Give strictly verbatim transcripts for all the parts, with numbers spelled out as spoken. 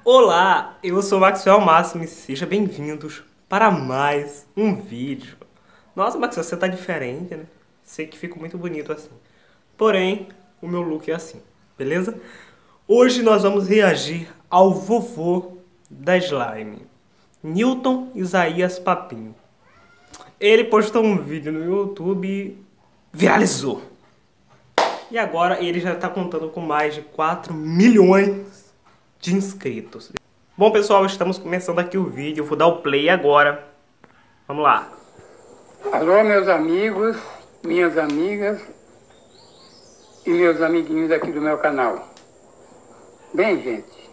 Olá, eu sou o Maxwell Máximo e sejam bem-vindos para mais um vídeo. Nossa, Maxwell, você tá diferente, né? Sei que fica muito bonito assim. Porém, o meu look é assim, beleza? Hoje nós vamos reagir ao vovô da slime, Newton Isaías Papinho. Ele postou um vídeo no YouTube e viralizou. E agora ele já está contando com mais de quatro milhões de inscritos. Bom, pessoal, estamos começando aqui o vídeo. Eu vou dar o play agora. Vamos lá. Alô, meus amigos, minhas amigas e meus amiguinhos aqui do meu canal. Bem, gente,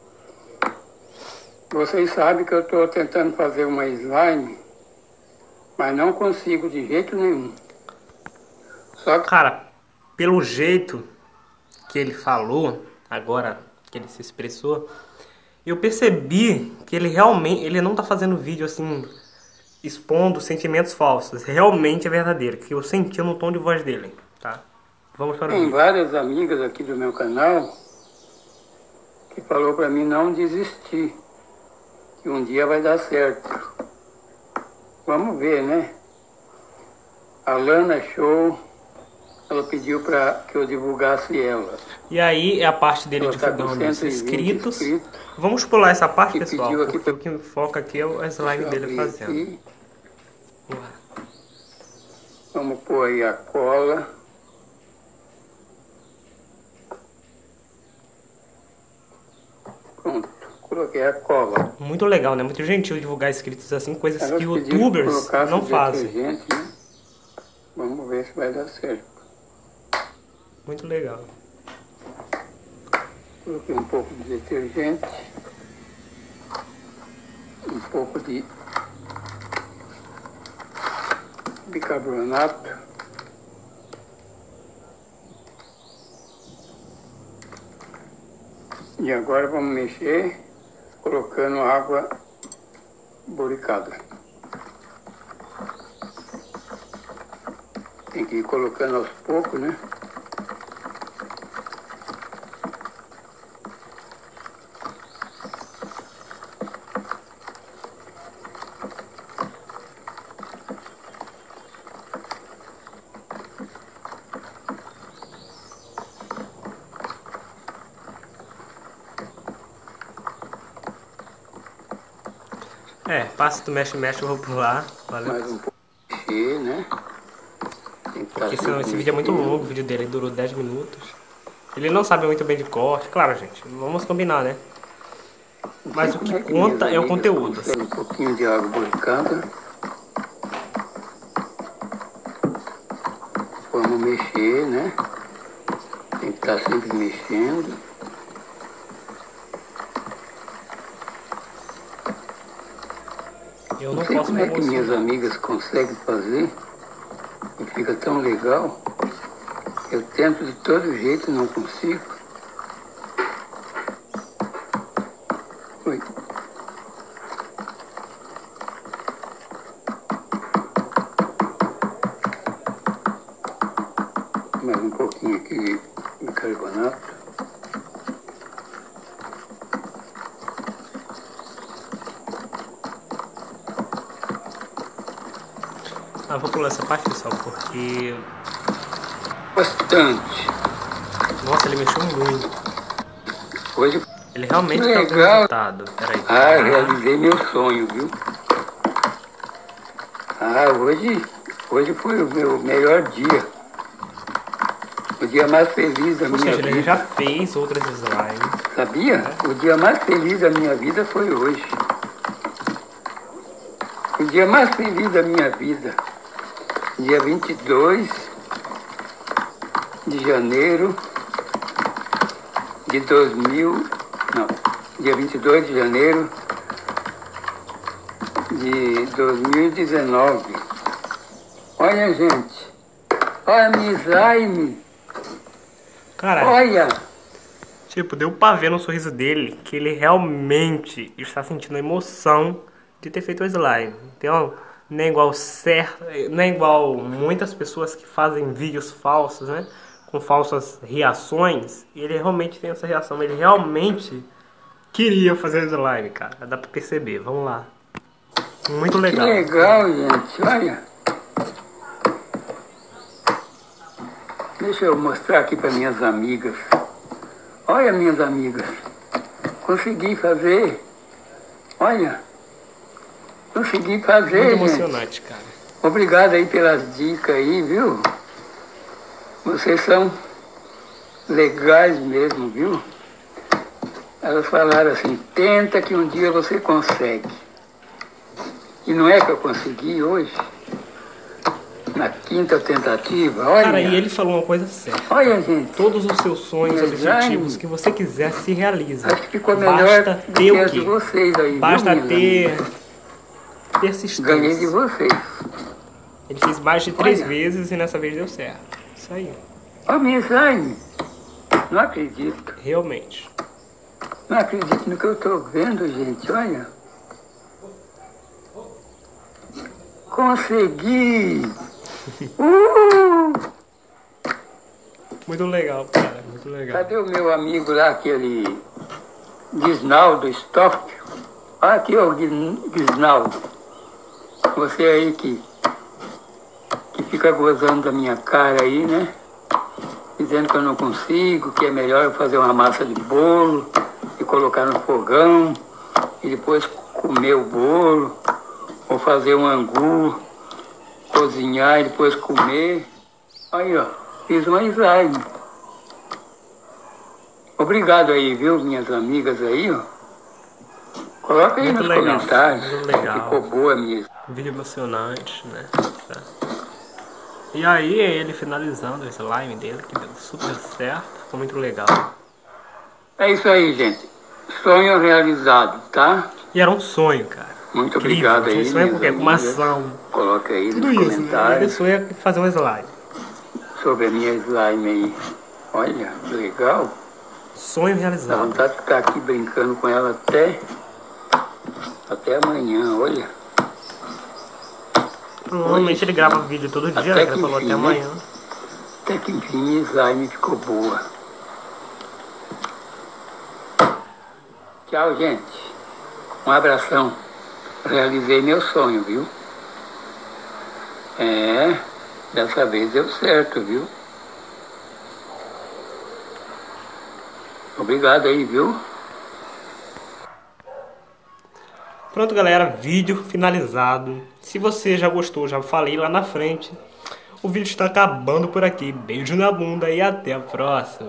vocês sabem que eu estou tentando fazer uma slime, mas não consigo de jeito nenhum. Só que... Cara, pelo jeito que ele falou, agora que ele se expressou, eu percebi que ele realmente, ele não tá fazendo vídeo assim, expondo sentimentos falsos. Realmente é verdadeiro, que eu senti no tom de voz dele, tá? Vamos para o Tem vídeo. várias amigas aqui do meu canal que falou para mim não desistir, que um dia vai dar certo. Vamos ver, né? A Lana Show, ela pediu para que eu divulgasse ela. E aí é a parte dele ela divulgando tá os inscritos. inscritos. Vamos pular essa parte, E pessoal, pediu aqui porque pra... o que foca aqui é a slime dele fazendo. Aqui. Vamos lá. Vamos pôr aí a cola. Pronto, coloquei a cola. Muito legal, né? Muito gentil divulgar inscritos assim, coisas Elas que pediram youtubers que colocasse não fazem. detergente, né? Vamos ver se vai dar certo. Muito legal. Coloquei um pouco de detergente, um pouco de bicarbonato, e agora vamos mexer colocando água boricada. Tem que ir colocando aos poucos, né? É, passa do mexe-mexe, eu vou pular. Valeu. Mais um pouco de mexer, né? Tem que Porque estar senão esse vídeo é muito longo, o vídeo dele durou dez minutos. Ele não sabe muito bem de corte, claro, gente, vamos combinar, né? Mas o que é que conta é o amigas conteúdo. conseguem um pouquinho de água boricada. Vamos mexer, né? Tem que estar sempre mexendo. Eu não Não sei posso como é me que minhas emocionar. amigas conseguem fazer e fica tão legal. Eu tento de todo jeito e não consigo. Oi. Mais um pouquinho aqui de bicarbonato. Ah, vou pular essa parte, pessoal, porque... Bastante. Nossa, ele mexeu muito. Hoje, Ele realmente que tá com legal. resultado. Peraí. Ah, realizei meu sonho, viu? Ah, hoje, hoje foi o meu melhor dia. O dia mais feliz da Ou minha seja, vida. ele já fez outras slimes. Sabia? O dia mais feliz da minha vida foi hoje. O dia mais feliz da minha vida. Dia vinte e dois de janeiro de dois mil... Não, dia vinte e dois de janeiro de dois mil e dezenove. Olha, gente. Olha a minha slime. Cara, Olha. tipo, deu pra ver no sorriso dele que ele realmente está sentindo a emoção de ter feito o slime. Então, não é igual certo, não é igual muitas pessoas que fazem vídeos falsos, né? Com falsas reações. Ele realmente tem essa reação, ele realmente queria fazer slime, cara. Dá pra perceber. Vamos lá. Muito Que legal. legal, gente. Olha. Deixa eu mostrar aqui para minhas amigas. Olha, minhas amigas. Consegui fazer. Olha. Consegui fazer, Muito gente. emocionante, cara. Obrigado aí pelas dicas aí, viu? Vocês são legais mesmo, viu? Elas falaram assim, tenta que um dia você consegue. E não é que eu consegui hoje? Na quinta tentativa, olha. Cara, e ele falou uma coisa séria. Olha, gente. Todos os seus sonhos, Design. objetivos que você quiser se realizam. Acho que ficou melhor Basta do ter que o as de quê? vocês aí, viu, Basta minhas ter amigas? persistência. Ganhei de vocês. Ele fez mais de três Olha. vezes e nessa vez deu certo. Isso aí. Ó, minha slime. Não acredito. Realmente. Não acredito no que eu estou vendo, gente. Olha. Consegui! Uh! Muito legal, cara. Muito legal. Cadê o meu amigo lá, aquele Gisnaldo Stock? Olha aqui, ó, Gisnaldo. Você aí que, que fica gozando da minha cara aí, né? Dizendo que eu não consigo, que é melhor eu fazer uma massa de bolo e colocar no fogão e depois comer o bolo, ou fazer um angu, cozinhar e depois comer. Aí, ó, fiz uma slime. Obrigado aí, viu, minhas amigas aí, ó. Coloca aí Muito nos legal, comentários. muito legal. Ficou boa mesmo. Vídeo emocionante, né? E aí ele finalizando o slime dele, que deu super certo. Ficou muito legal. É isso aí, gente. Sonho realizado, tá? E era um sonho, cara. Muito Incrível. obrigado Tinha aí, um sonho com o minhas quê? Com uma amigas. ação. Coloca aí Tudo nos isso, né? Ele comentários sonha com fazer um slime. sobre a minha slime aí. Olha, que legal. Sonho Dá realizado. vontade de ficar aqui brincando com ela até, até amanhã, olha. Provavelmente ele grava vídeo todo dia, né? Até Que que ele falou enfim, até né? amanhã. Até que enfim, minha slime ficou boa. Tchau, gente. Um abração. Realizei meu sonho, viu? É, dessa vez deu certo, viu? Obrigado aí, viu? Pronto, galera, vídeo finalizado. Se você já gostou, já falei lá na frente. O vídeo está acabando por aqui. Beijo na bunda e até a próxima.